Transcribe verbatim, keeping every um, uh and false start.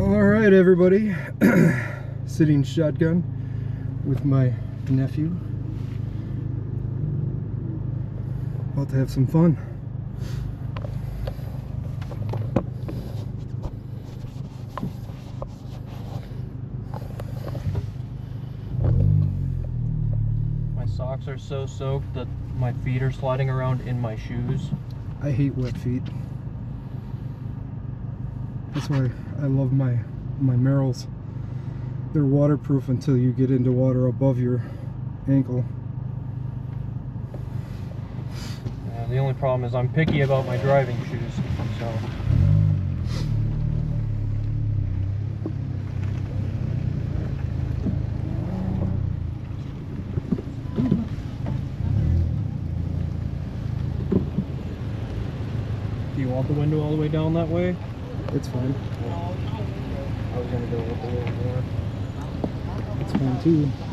All right, everybody. Sitting shotgun with my nephew. About to have some fun. My socks are so soaked that my feet are sliding around in my shoes. I hate wet feet. That's why I love my my Merrells. They're waterproof until you get into water above your ankle. Yeah, the only problem is I'm picky about my driving shoes, so. Do you want the window all the way down that way? It's fine. I was gonna go up a little more. It's fine too.